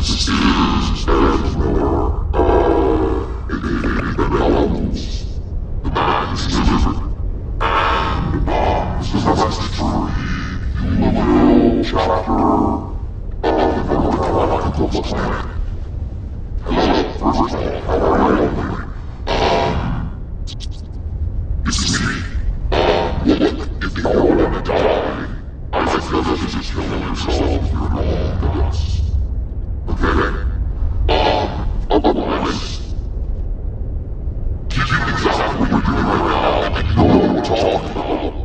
Keep it exactly what you're doing right now, and you know what we're talking about.